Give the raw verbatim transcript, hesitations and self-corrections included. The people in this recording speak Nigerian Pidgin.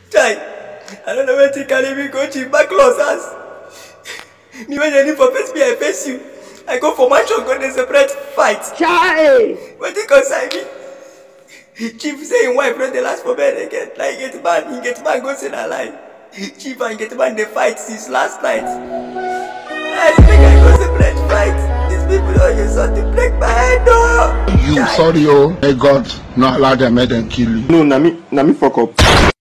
Chai, I don't know where to carry me go to back losses. Me when you need for face me, I face you. I go for mansion, go to separate fight. Chai! What you consign me? Chief saying wife not the last for bed again. Like get man, he get man goes in a line. Chief and get man they fight since last night. I think I go separate fight. These people don't use something to break my head, no. You Chai. sorry, oh, may God not allow them, make them kill you. No, na me, na me fuck up.